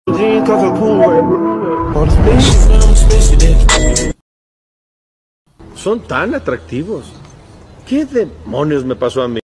Son tan atractivos. ¿Qué demonios me pasó a mí?